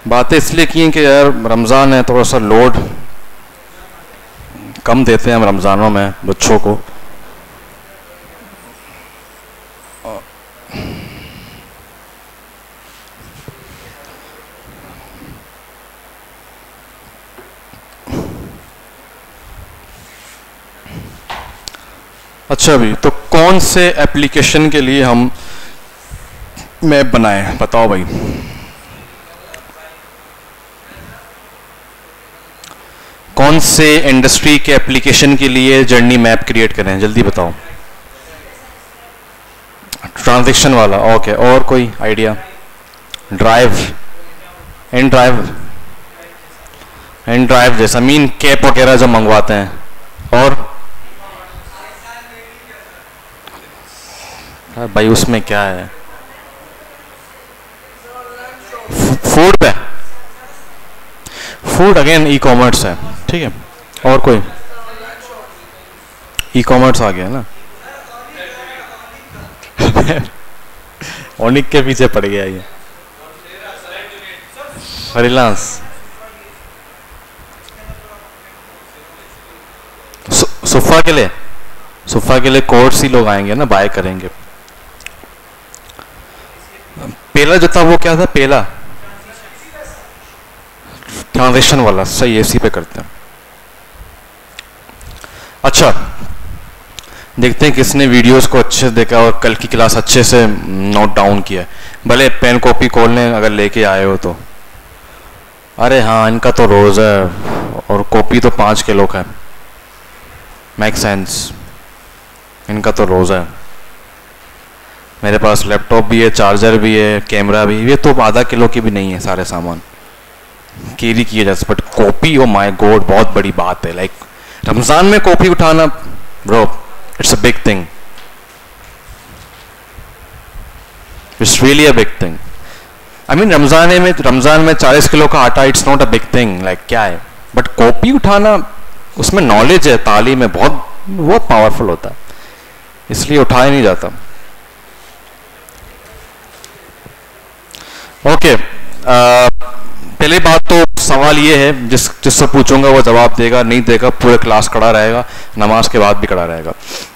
बातें इसलिए की हैं कि यार रमज़ान है, थोड़ा सा लोड कम देते हैं हम रमज़ानों में बच्चों को। अच्छा भी, तो कौन से एप्लीकेशन के लिए हम मैप बनाएं, बताओ भाई। कौन से इंडस्ट्री के एप्लीकेशन के लिए जर्नी मैप क्रिएट करें, जल्दी बताओ। ट्रांजैक्शन वाला, ओके। और कोई आइडिया? ड्राइव, एंड ड्राइव जैसा, मीन कैप वगैरह जो मंगवाते हैं। और भाई उसमें क्या है? फूड पे, फूड अगेन ई कॉमर्स है, ठीक है। और कोई? ई कॉमर्स आ गया ना। ओनिक के पीछे पड़ गया ये फ्रीलांस। सोफा के लिए कोर्स ही लोग आएंगे ना, बाय करेंगे। पहला जो था वो क्या था? पहला ट्रांजैक्शन वाला, सही, इसी पे करते हैं। अच्छा, देखते हैं किसने वीडियोस को अच्छे से देखा और कल की क्लास अच्छे से नोट डाउन किया। भले पेन कॉपी खोल लें अगर लेके आए हो तो। अरे हाँ, इनका तो रोज है और कॉपी तो 5 किलो का है। मेक सेंस, इनका तो रोज है। मेरे पास लैपटॉप भी है, चार्जर भी है, कैमरा भी। ये तो आधा किलो की भी नहीं है, सारे सामान कैरी किए जा सकते। But copy, oh my god, बहुत बड़ी बात है। लाइक रमजान में कॉपी उठाना, bro, it's a big thing, it's really a big thing. I mean Ramzan में 40 किलो का आटा, it's not a big thing, like क्या है। बट कॉपी उठाना, उसमें नॉलेज है, तालीम है, बहुत बहुत पावरफुल होता है, इसलिए उठाया नहीं जाता। ओके, पहले बात तो सवाल ये है, जिससे पूछूंगा वो जवाब देगा, नहीं देगा पूरे क्लास खड़ा रहेगा, नमाज के बाद भी खड़ा रहेगा।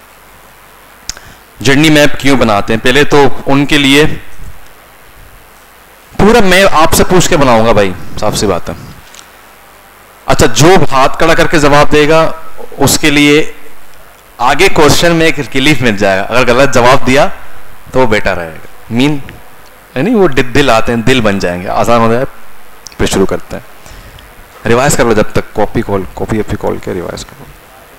जर्नी मैप क्यों बनाते हैं? पहले तो उनके लिए पूरा मैं आपसे पूछ के बनाऊंगा भाई, साफ सी बात है। अच्छा, जो हाथ खड़ा करके जवाब देगा उसके लिए आगे क्वेश्चन में एक रिलीफ मिल जाएगा। अगर गलत जवाब दिया तो वो बेटर रहेगा, मीन नहीं, वो दिल आते हैं, दिल बन जाएंगे, आसान हो जाए। फिर शुरू करते हैं। रिवाइज कर लो जब तक, कॉपी खोल के रिवाइज कर लो।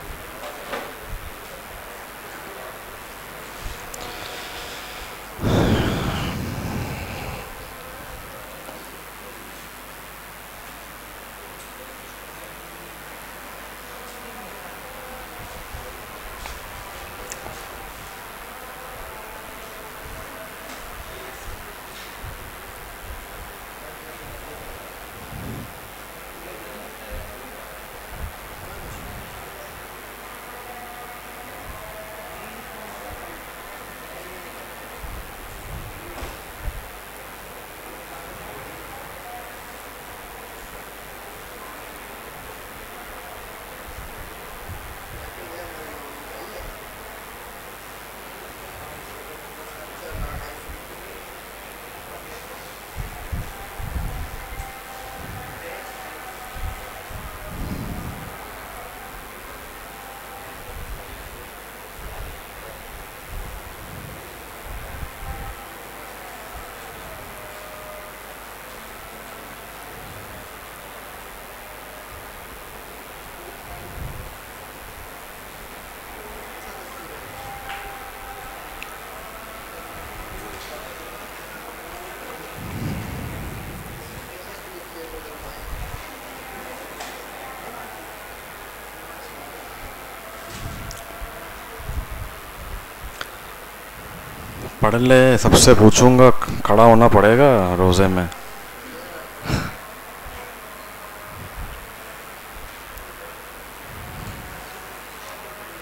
पढ़ ले, सबसे पूछूंगा, खड़ा होना पड़ेगा रोजे में।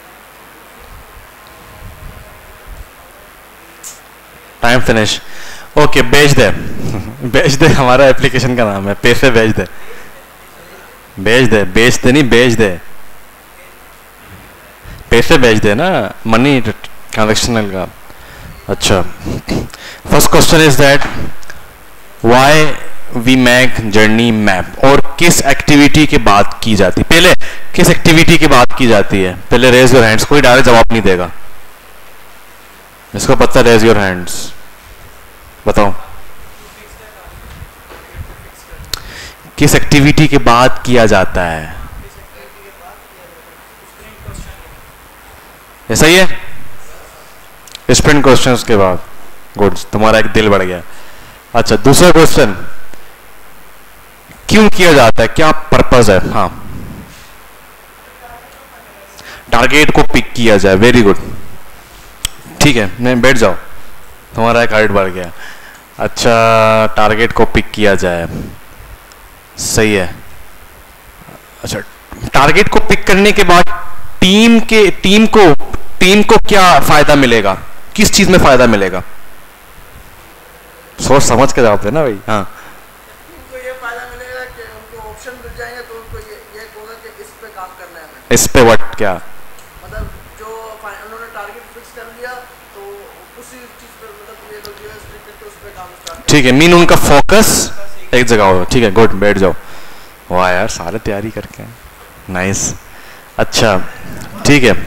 Time finish. ओके, भेज दे। भेज दे हमारा एप्लीकेशन का नाम है, पैसे भेज दे। भेज दे, बेच दे नहीं, भेज दे, पैसे भेज दे ना, मनी ट्रांजेक्शनल का। अच्छा, first question is that why we make journey map, और किस एक्टिविटी के बाद की जाती, पहले किस एक्टिविटी के बाद की जाती है? पहले रेज योर हैंड्स, कोई डायरेक्ट जवाब नहीं देगा, इसको पता, रेज योर हैंड्स, बताओ किस एक्टिविटी के बाद किया जाता है? ऐसा ही है, स्प्रिंट क्वेश्चंस के बाद। गुड, तुम्हारा एक दिल बढ़ गया। अच्छा, दूसरा क्वेश्चन, क्यों किया जाता है, क्या पर्पस है? हाँ, टारगेट को पिक किया जाए, वेरी गुड, ठीक है, नहीं बैठ जाओ, तुम्हारा एक हाइट बढ़ गया। अच्छा, टारगेट को पिक किया जाए, सही है। अच्छा, टारगेट को पिक करने के बाद टीम को क्या फायदा मिलेगा, किस चीज में फायदा मिलेगा? सोच समझ के जवाब देना भाई। हाँ, उनको ये फायदा मिलेगा कि उनको ऑप्शन मिल जाएंगे, तो उनको ये होगा कि इस पे काम करना है हमें। इस पे व्हाट, क्या मतलब जो उन्होंने टारगेट फिक्स कर लिया, तो उसी चीज पे मतलब ये लोग जो है स्ट्रिक्ट पे उस पे काम स्टार्ट। ठीक है, मीन उनका फोकस एक जगह हो। ठीक है, गुड, बैठ जाओ। वाह यार, सारे तैयारी करके, नाइस। अच्छा, ठीक है,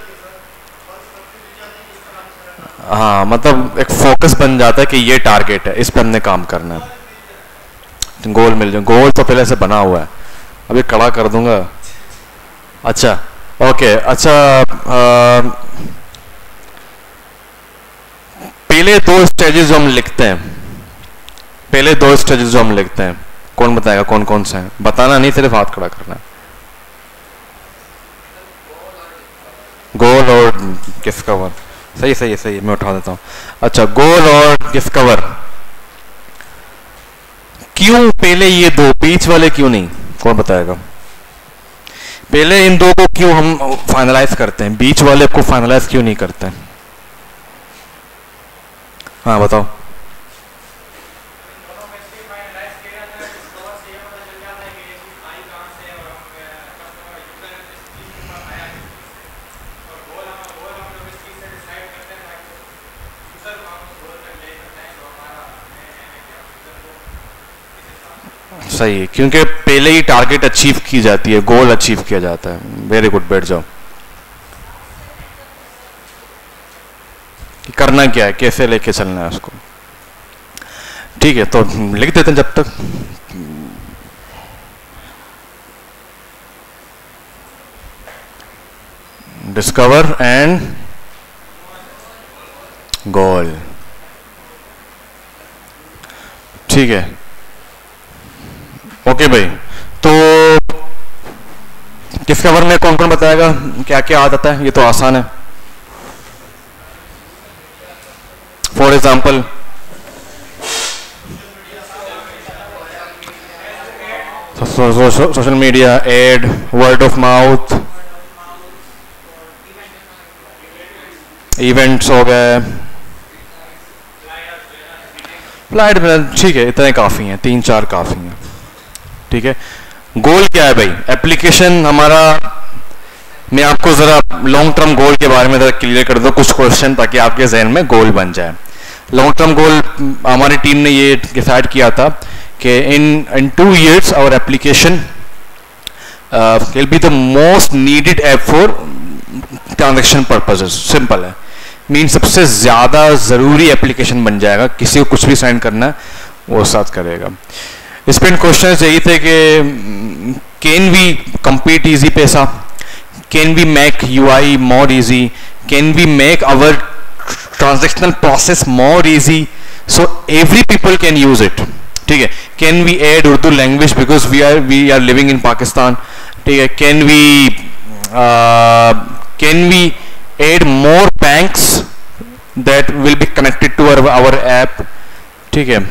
हाँ, मतलब एक फोकस बन जाता है कि ये टारगेट है, इस पे हमने काम करना है। गोल मिल जाए, गोल तो पहले से बना हुआ है, अभी कड़ा कर दूंगा। अच्छा, ओके, अच्छा, पहले दो स्टेजेस जो हम लिखते हैं, पहले दो स्टेजेस जो हम लिखते हैं, कौन बताएगा कौन कौन से हैं? बताना नहीं, सिर्फ हाथ खड़ा करना है। गोल और गिफ्ट कवर, सही सही है, सही है, मैं उठा देता हूं। अच्छा, गोल और गिफ्ट कवर, क्यों पहले ये दो, बीच वाले क्यों नहीं? कौन बताएगा? पहले इन दो को क्यों हम फाइनलाइज करते हैं, बीच वाले को फाइनलाइज क्यों नहीं करते हैं? हाँ बताओ। सही है, क्योंकि पहले ही टारगेट अचीव की जाती है, गोल अचीव किया जाता है। वेरी गुड, बैठ जाओ। कि करना क्या है, कैसे लेके चलना है उसको। ठीक है, तो लिख देते हैं जब तक। डिस्कवर एंड गोल, ठीक है, ओके भाई। तो डिस्कवर में कौन कौन बताएगा क्या क्या आ जाता है? ये तो आसान है। For example, social media, ad, word of mouth, events हो गए, फ्लाइट, ठीक है, इतने काफी हैं, 3-4 काफी हैं। ठीक है, गोल क्या है भाई? एप्लीकेशन हमारा, मैं आपको जरा लॉन्ग टर्म गोल के बारे में जरा क्लियर कर दो कुछ क्वेश्चन, ताकि आपके जहन में गोल बन जाए। लॉन्ग टर्म गोल हमारी टीम ने ये डिसाइड किया था कि in 2 years our application will be the most needed app for transaction purposes. Simple है, मीन सबसे ज्यादा जरूरी एप्लीकेशन बन जाएगा, किसी को कुछ भी साइन करना है वो साथ करेगा। इस पर क्वेश्चन यही थे कि कैन वी compete easy पैसा, can we make UI more easy, can we make our transactional process more easy so every people can use it। ठीक है, can we add Urdu language because we are living in Pakistan. ठीक है, can we add more banks that will be connected to our app. ठीक है,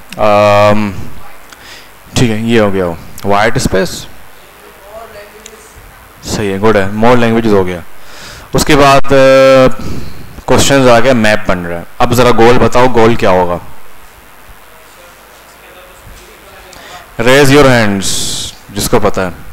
ठीक है, ये हो गया वाइट स्पेस, सही है, गुड है, मोर लैंग्वेजेस हो गया। उसके बाद क्वेश्चंस आ गया, मैप बन रहा है। अब जरा गोल बताओ, गोल क्या होगा? रेज योर हैंड्स जिसको पता है।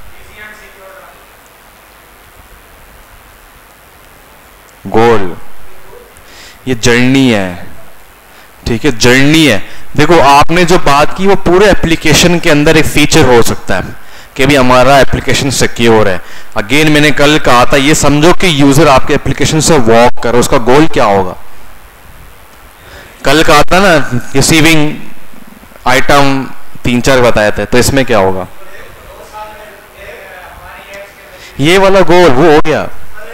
गोल, ये जर्नी है, ठीक है, जर्नी है। देखो आपने जो बात की वो पूरे एप्लीकेशन के अंदर एक फीचर हो सकता है कि भी हमारा एप्लीकेशन सिक्योर है। अगेन मैंने कल कहा था, ये समझो कि यूजर आपके एप्लीकेशन से वॉक करे, उसका गोल क्या होगा। कल कहा था ना रिसीविंग आइटम 3-4 बताए थे, तो इसमें क्या होगा, ये वाला गोल वो हो गया,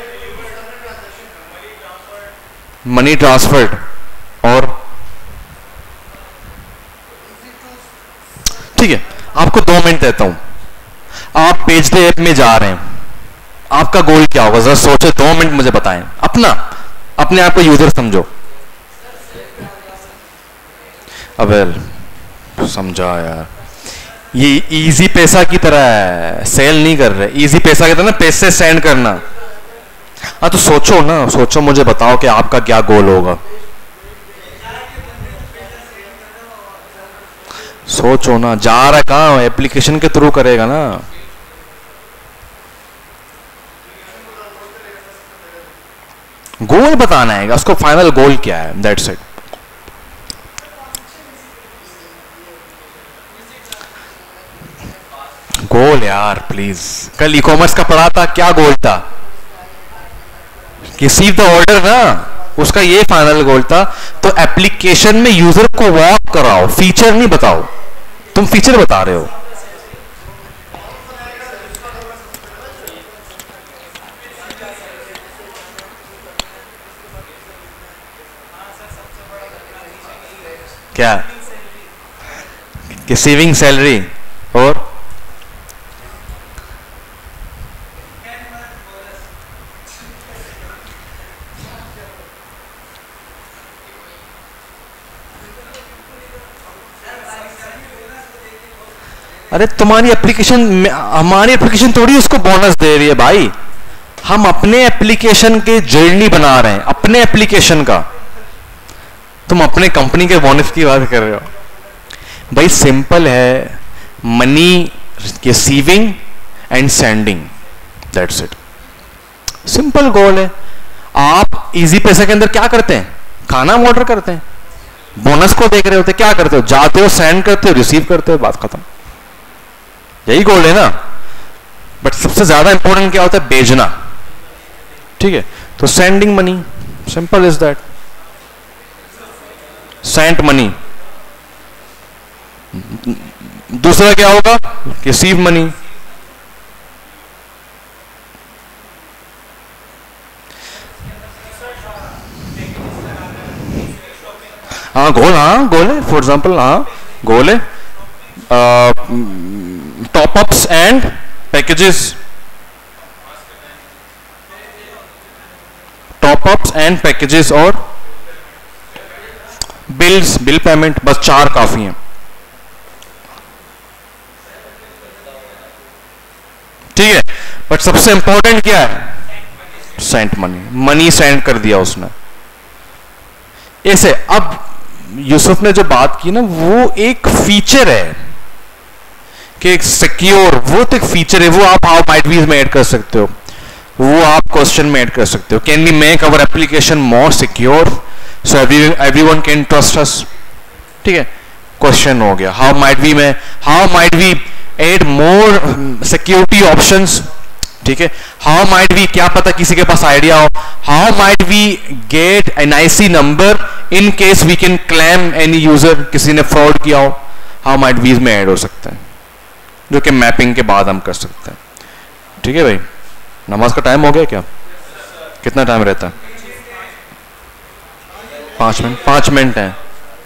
मनी ट्रांसफर्ड। और ठीक है, आपको 2 मिनट देता हूं, आप पेजडे ऐप में जा रहे हैं, आपका गोल क्या होगा, जरा सोचो, 2 मिनट मुझे बताएं, अपने आप को यूजर समझो। अबे समझा यार, ये इजी पैसा की तरह है, सेल नहीं कर रहे, इजी पैसा की तरह ना, पैसे सेंड करना। हाँ तो सोचो ना, सोचो, मुझे बताओ कि आपका क्या गोल होगा। सोचो ना, जा रहा है कहाँ, एप्लीकेशन के थ्रू करेगा ना। गोल बताना है उसको, फाइनल गोल क्या है, दैट्स इट। गोल यार प्लीज, कल ई कॉमर्स का पढ़ा था, क्या गोल था, रिसीव द ऑर्डर ना, उसका ये फाइनल गोल था। तो एप्लीकेशन में यूजर को वॉक कराओ, फीचर नहीं बताओ, तुम फीचर बता रहे हो। क्या, रिसीविंग सैलरी और अरे तुम्हारी एप्लीकेशन, हमारी एप्लीकेशन थोड़ी उसको बोनस दे रही है भाई, हम अपने एप्लीकेशन के जर्नी बना रहे हैं, अपने एप्लीकेशन का। तुम अपने कंपनी के बोनस की बात कर रहे हो भाई। सिंपल है, money receiving and sending, that's it, simple goal है। आप इजी पैसे के अंदर क्या करते हैं, खाना ऑर्डर करते हैं, बोनस को देख रहे होते, क्या करते हो, जाते हो, सेंड करते हो, रिसीव करते हो, बात खत्म, यही गोल है ना। बट सबसे ज्यादा इंपॉर्टेंट क्या होता है, भेजना, ठीक है। तो sending money, simple is that, send money. दूसरा क्या होगा, रिसीव मनी। हाँ गोल, हाँ गोल है, फॉर एग्जाम्पल, हाँ गोल है, top ups and packages, top ups and packages और बिल्स, बिल पेमेंट, बस 4 काफी हैं, ठीक है। बट सबसे इंपॉर्टेंट क्या है, सेंड मनी, मनी सेंड कर दिया उसने। ऐसे अब यूसुफ ने जो बात की ना, वो एक फीचर है कि एक सिक्योर, वो तो एक फीचर है, वो आप हाउ माइट वी में ऐड कर सकते हो, वो आप क्वेश्चन में ऐड कर सकते हो। Can we make our application more secure so everyone can trust us, ठीक है, क्वेश्चन हो गया। How might we add more security options, ठीक है। हाउ माइट वी, क्या पता किसी के पास आइडिया हो, how might we get NIC number in case we can claim any user, किसी ने फ्रॉड किया हो, हाउ माइट वी में ऐड हो सकता है, जो कि मैपिंग के बाद हम कर सकते हैं, ठीक है भाई। नमाज का टाइम हो गया क्या, कितना टाइम रहता है, 5 मिनट, 5 मिनट है।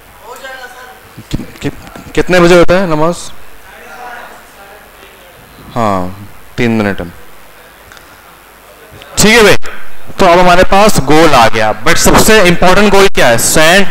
कितने बजे होता है नमाज, हाँ 3 मिनट है, ठीक है भाई। तो अब हमारे पास गोल आ गया, बट सबसे इंपॉर्टेंट गोल क्या है, सेंड,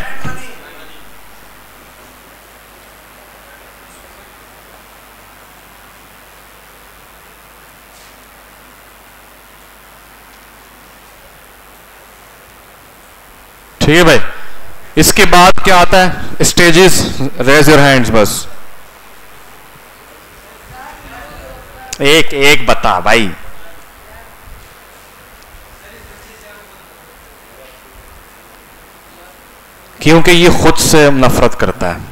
ठीक है भाई। इसके बाद क्या आता है, स्टेजेस, रेज योर हैंड्स, बस एक एक बता भाई। क्योंकि ये खुद से नफरत करता है।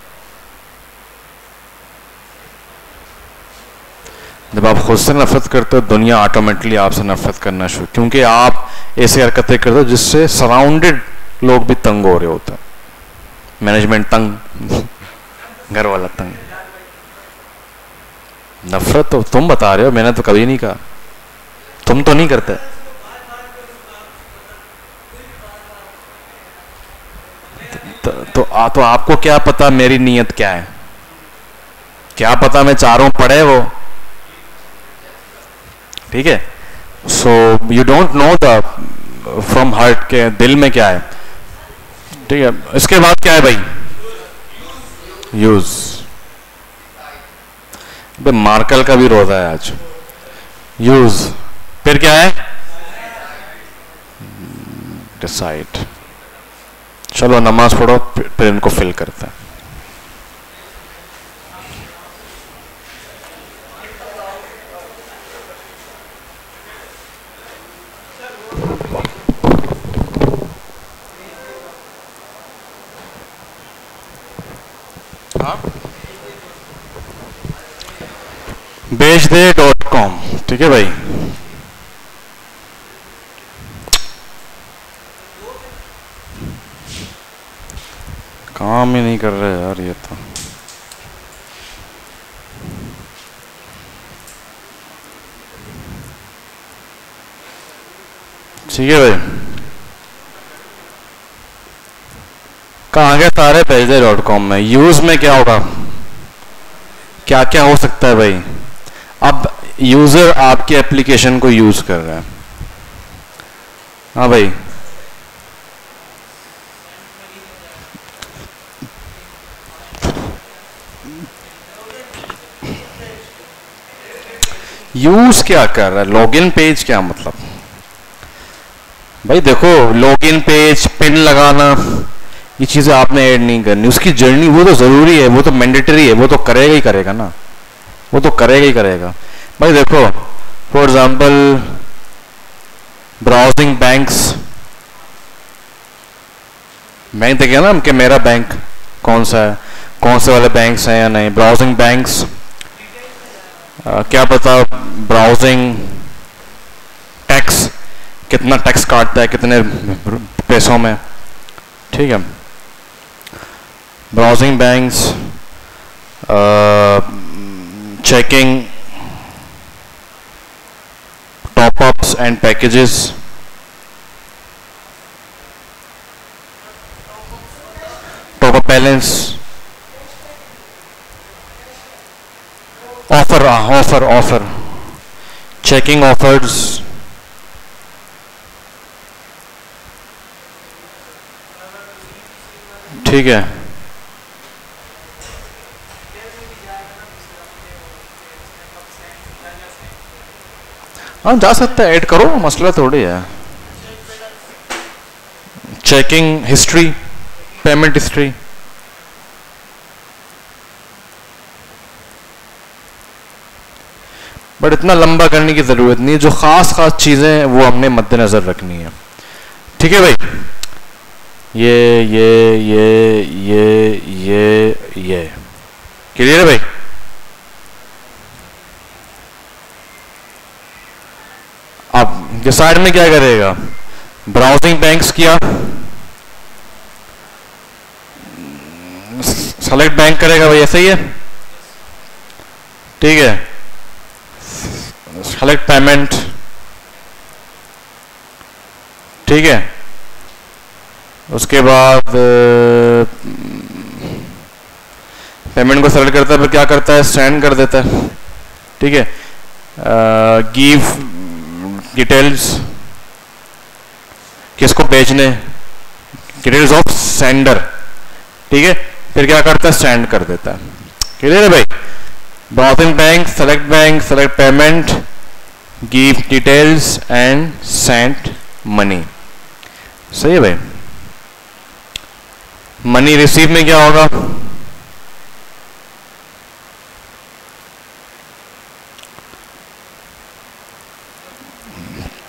जब आप खुद से नफरत करते हो दुनिया ऑटोमेटिकली आपसे नफरत करना शुरू, क्योंकि आप ऐसी हरकतें करते हो जिससे सराउंडेड लोग भी तंग हो रहे होते हैं। मैनेजमेंट तंग, घर वाला तंग। नफरत तो तुम बता रहे हो, मैंने तो कभी नहीं कहा। तुम तो नहीं करते। तो आपको क्या पता मेरी नीयत क्या है? क्या पता मैं चारों पढ़े वो, ठीक है। So you don't know the from heart के दिल में क्या है, ठीक है। इसके बाद क्या है भाई? यूज। मार्कल का भी रोजा है आज। यूज, फिर क्या है? डिसाइड। चलो नमाज पढ़ो, फिर इनको फिल करते हैं। बेचदे.com, ठीक है भाई। काम ही नहीं कर रहे यार ये तो। ठीक है भाई, कहाँ गए सारे? बेचदे.com में। यूज में क्या होगा? क्या क्या हो सकता है भाई? अब यूजर आपकी एप्लीकेशन को यूज कर रहा है, हाँ भाई। यूज क्या कर रहा है? लॉगिन पेज क्या मतलब भाई? देखो, लॉगिन पेज, पिन लगाना, ये चीजें आपने ऐड नहीं करनी। उसकी जर्नी वो तो जरूरी है, वो तो मैंडेटरी है, वो तो करेगा ही करेगा ना, वो तो करेगा ही करेगा भाई। देखो for example browsing banks, bank देखे ना कि मेरा बैंक कौन सा है, कौन से वाले बैंक्स हैं या नहीं। ब्राउजिंग बैंक्स, क्या पता ब्राउजिंग टैक्स, कितना टैक्स काटता है, कितने पैसों में, ठीक है। Browsing banks, checking top-ups and packages, top-up balance, offer, checking offers, ठीक है। हाँ जा सकता है, ऐड करो, मसला थोड़ी है। Checking history, payment history, but इतना लंबा करने की जरूरत नहीं है। जो खास चीजें हैं वो हमने मद्देनजर रखनी है, ठीक है भाई। ये क्लियर है भाई? अब ये साइड में क्या करेगा? ब्राउजिंग बैंक्स किया, सेलेक्ट बैंक करेगा भाई, ऐसा ही है, ठीक है। सेलेक्ट पेमेंट, ठीक है। उसके बाद पेमेंट को सेलेक्ट करता है, फिर क्या करता है? सेंड कर देता है, ठीक है। गिव डिटेल्स, किसको भेजने, डिटेल्स ऑफ सेंडर, ठीक है। फिर क्या करता है? सेंड कर देता है, क्लियर है भाई? Browsing bank, select payment, give details and send money, सही है भाई। मनी रिसीव में क्या होगा?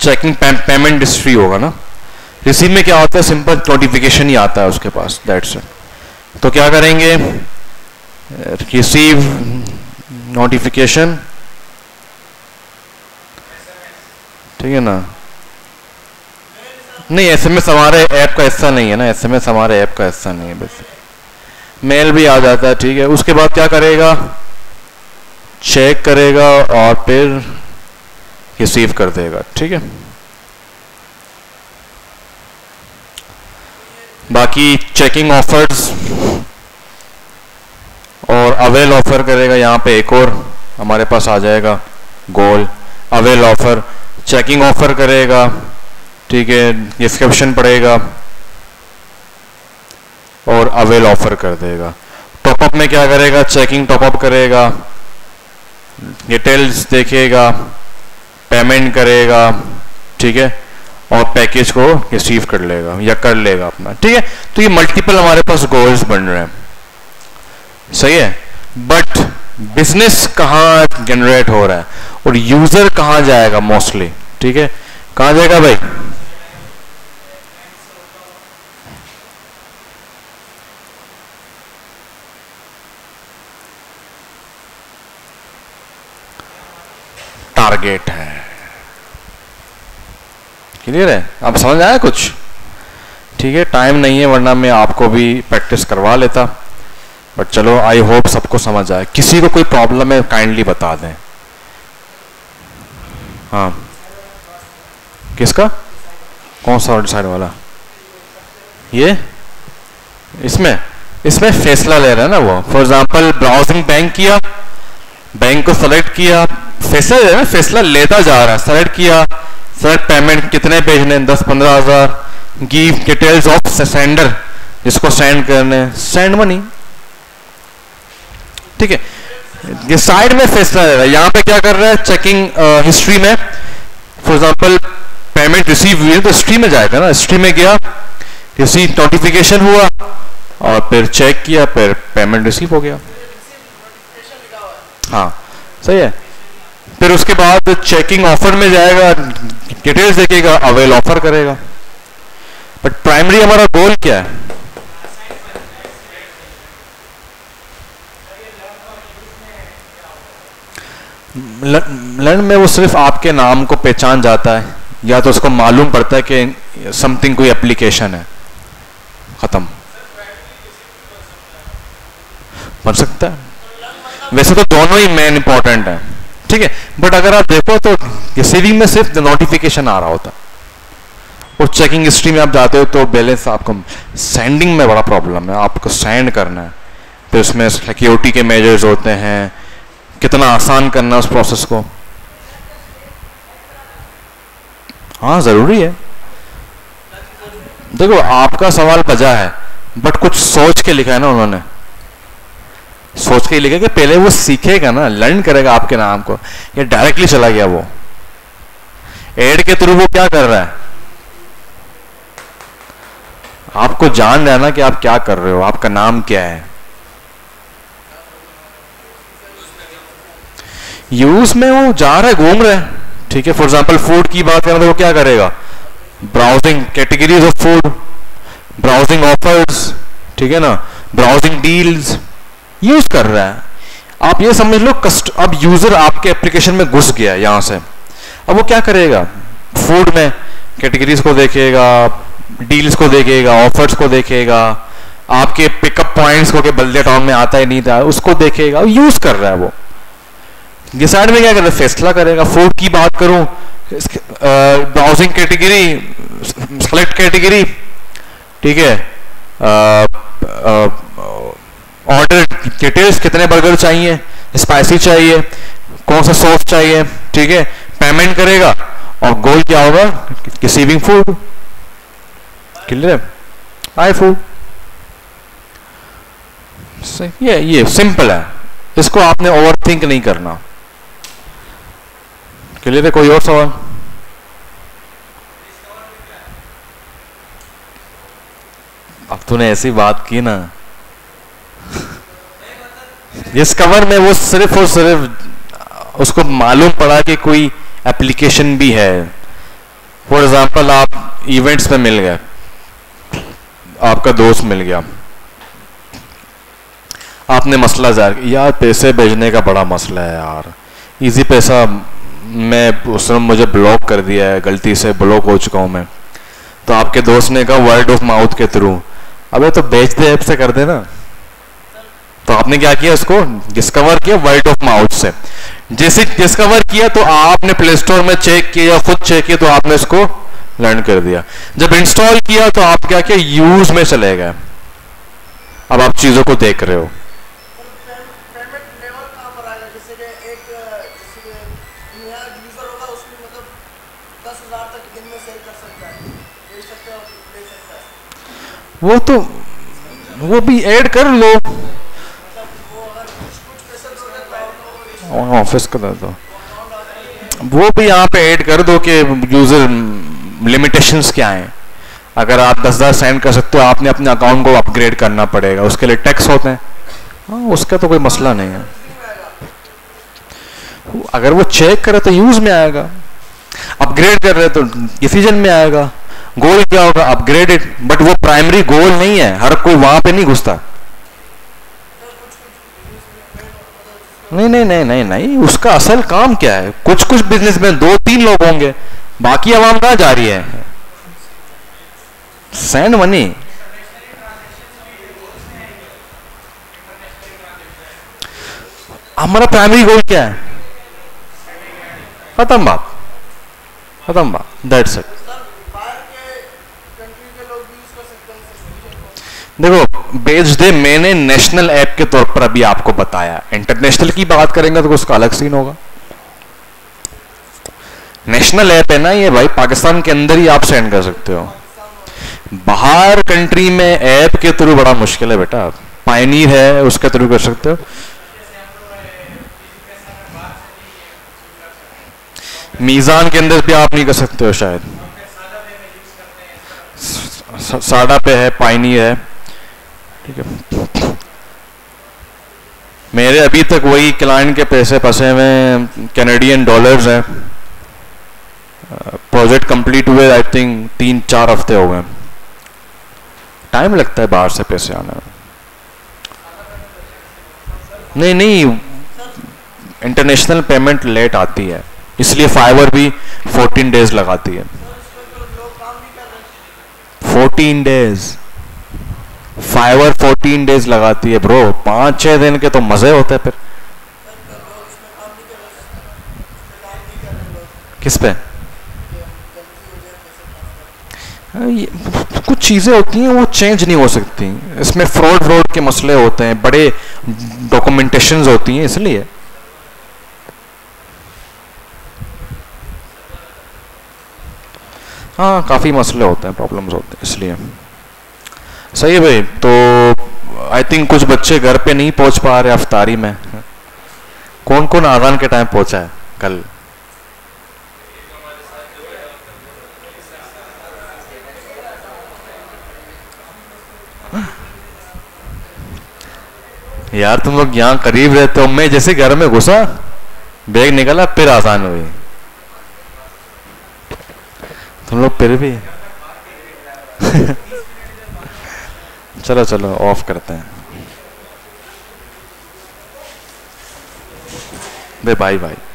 चेकिंग पेमेंट हिस्ट्री होगा ना। रिसीव में क्या होता है, सिंपल नोटिफिकेशन ही आता है उसके पास, दैट्स इट। तो क्या करेंगे, रिसीव नोटिफिकेशन, ठीक है ना। नहीं, एसएमएस हमारे ऐप का हिस्सा नहीं है ना, एसएमएस हमारे ऐप का हिस्सा नहीं है, बस मेल भी आ जाता है, ठीक है। उसके बाद क्या करेगा, चेक करेगा और फिर रिसीव कर देगा, ठीक है। बाकी चेकिंग ऑफर्स और अवेल ऑफर करेगा, यहाँ पे एक और हमारे पास आ जाएगा goal, avail offer, checking offer करेगा, ठीक है, डिस्क्रिप्शन पड़ेगा और अवेल ऑफर कर देगा। टॉपअप में क्या करेगा, चेकिंग टॉपअप करेगा, डिटेल्स देखेगा, पेमेंट करेगा, ठीक है, और पैकेज को रिसीव कर लेगा या कर लेगा अपना, ठीक है। तो ये मल्टीपल हमारे पास गोल्स बन रहे हैं, सही है। बट बिजनेस कहाँ जनरेट हो रहा है और यूजर कहाँ जाएगा मोस्टली, ठीक है, कहाँ जाएगा भाई, टारगेट है। क्लियर है, आप समझ आया कुछ, ठीक है। टाइम नहीं है वरना मैं आपको भी प्रैक्टिस करवा लेता, बट चलो आई होप सबको समझ आए। किसी को कोई प्रॉब्लम है काइंडली बता दें। हाँ, किसका, कौन सा साइड वाला, ये इसमें फैसला ले रहा है ना वो। फॉर एग्जांपल ब्राउजिंग बैंक किया, बैंक को सेलेक्ट किया, फैसला ले रहा है, फैसला लेता जा रहा है, सेलेक्ट किया, सेलेक्ट पेमेंट कितने भेजने, 10-15 हज़ार, गिव डिटेल्स ऑफ सेंडर, जिसको सेंड करने, सेंड मनी, ठीक है। ये साइड में फैसला ले रहा है। यहाँ पे क्या कर रहा है, चेकिंग हिस्ट्री में फॉर एग्जांपल पेमेंट रिसीव हुई है तो हिस्ट्री में जाएगा ना, हिस्ट्री में गया, रिसीव नोटिफिकेशन हुआ और फिर चेक किया, फिर पेमेंट रिसीव हो गया। हाँ सही है। फिर उसके बाद चेकिंग ऑफर में जाएगा, डिटेल्स देखेगा, अवेल ऑफर करेगा। बट प्राइमरी हमारा गोल क्या है, लर्न में वो सिर्फ आपके नाम को पहचान जाता है या तो उसको मालूम पड़ता है कि समथिंग कोई एप्लीकेशन है, खत्म, बन सकता है। वैसे तो दोनों ही मेन इंपॉर्टेंट है, ठीक है। बट अगर आप देखो तो रिसीविंग में सिर्फ नोटिफिकेशन आ रहा होता और चेकिंग हिस्ट्री में आप जाते हो तो बैलेंस आपको, सेंडिंग में बड़ा प्रॉब्लम है, आपको सेंड करना है, फिर उसमें सिक्योरिटी के मेजर्स होते हैं, कितना आसान करना उस प्रोसेस को। हाँ जरूरी है। देखो आपका सवाल बजा है बट कुछ सोच के लिखा है ना उन्होंने, सोच के लिखा कि पहले वो सीखेगा ना, लर्न करेगा आपके नाम को, या डायरेक्टली चला गया वो एड के थ्रू, वो क्या कर रहा है, आपको जान रहा है ना कि आप क्या कर रहे हो, आपका नाम क्या है। यूज में वो जा रहा है, घूम रहा है, ठीक है। फॉर एग्जांपल फूड की बात करें तो वो क्या करेगा, browsing categories of food, browsing offers, ठीक है ना, ब्राउजिंग डील्स, यूज कर रहा है। आप ये समझ लो अब यूजर आपके एप्लीकेशन में घुस गया यहां से, अब वो क्या करेगा, फूड में कैटेगरीज को देखेगा, डील्स को देखेगा, ऑफर्स को देखेगा, आपके पिकअप पॉइंट्स को, के बल्दिया टाउन में आता ही नहीं था उसको देखेगा, यूज कर रहा है वो। ये साइड में क्या कर रहा है, फैसला करेगा। फूड की बात करूं, ब्राउजिंग कैटेगरी, सेलेक्ट कैटेगरी, ठीक है, ऑर्डर डिटेल्स, कितने बर्गर चाहिए, स्पाइसी चाहिए, कौन सा सॉस चाहिए, ठीक है, पेमेंट करेगा और गोल क्या होगा, रिसीविंग फूड। क्लियर है, आई फूड। ये सिंपल है, इसको आपने ओवर थिंक नहीं करना। क्लियर है, कोई और सवाल? अब तूने ऐसी बात की ना, इस कवर में वो सिर्फ और सिर्फ उसको मालूम पड़ा कि कोई एप्लीकेशन भी है, फॉर एग्जाम्पल आप इवेंट्स में मिल गए, आपका दोस्त मिल गया, आपने मसला जाहिर किया, यार पैसे भेजने का बड़ा मसला है यार, इजी पैसा मैं उसने मुझे ब्लॉक कर दिया है, गलती से ब्लॉक हो चुका हूँ मैं। तो आपके दोस्त ने कहा वर्ड ऑफ माउथ के थ्रू, अबे तो बेच दे, ऐप से कर देना। तो आपने क्या किया, उसको डिस्कवर किया वर्ड ऑफ माउथ से। जैसे डिस्कवर किया तो आपने प्ले स्टोर में चेक किया, खुद चेक किया, तो आपने इसको लर्न कर दिया। जब इंस्टॉल किया तो आप क्या किया, यूज में चले गए, अब आप चीजों को देख रहे हो। वो तो वो भी ऐड कर लो, ऑफिस का दो, वो भी यहाँ पे ऐड कर दो कि यूजर लिमिटेशंस क्या हैं। अगर आप 10,000 सेंड कर सकते हो, आपने अपने अकाउंट को अपग्रेड करना पड़ेगा, उसके लिए टैक्स होते हैं। हाँ, उसका तो कोई मसला नहीं है, अगर वो चेक करे तो यूज में आएगा, अपग्रेड कर रहे तो डिसीजन में आएगा। गोल क्या होगा, अपग्रेडेड, बट वो प्राइमरी गोल नहीं है, हर कोई वहां पे नहीं घुसता। नहीं नहीं नहीं नहीं नहीं, उसका असल काम क्या है, कुछ कुछ बिजनेस में 2-3 लोग होंगे, बाकी आवाम कहां जा रही है, सेंड मनी। हमारा प्राइमरी गोल क्या है, खत्म बात, खत्म बात, दैट्स इट। देखो बेच दे, मैंने नेशनल ऐप के तौर पर अभी आपको बताया, इंटरनेशनल की बात करेंगे तो उसका अलग सीन होगा। नेशनल ऐप है ना ये भाई, पाकिस्तान के अंदर ही आप सेंड कर सकते हो, बाहर कंट्री में ऐप के थ्रू बड़ा मुश्किल है बेटा। पायनीर है, उसके थ्रू कर सकते हो। मीजान के अंदर भी आप नहीं कर सकते हो शायद, साडा पे है, पायनीर है, ठीक है। मेरे अभी तक वही क्लाइंट के पैसे फंसे हुए कैनेडियन डॉलर्स हैं। प्रोजेक्ट कंप्लीट हुए आई थिंक 3-4 हफ्ते हो गए, टाइम लगता है बाहर से पैसे आने में। नहीं नहीं, इंटरनेशनल पेमेंट लेट आती है, इसलिए फाइवर भी 14 डेज लगाती है। 14 डेज, फाइवर 14 डेज लगाती है ब्रो, 5-6 दिन के तो मजे होते हैं फिर। किस पे? कुछ चीजें होती हैं वो चेंज नहीं हो सकती, इसमें फ्रॉड के मसले होते हैं, बड़े डॉक्यूमेंटेशंस होती हैं, इसलिए। हाँ, काफी मसले होते हैं, प्रॉब्लम्स होते हैं, इसलिए। सही है भाई। तो आई थिंक कुछ बच्चे घर पे नहीं पहुंच पा रहे अफ्तारी में। कौन कौन आज़ान के टाइम पहुंचा है कल? यार तुम लोग यहाँ करीब रहते हो, मैं जैसे घर में घुसा, बैग निकाला, फिर आसान हुई, तुम लोग फिर भी चलो चलो ऑफ करते हैं, बाय बाय।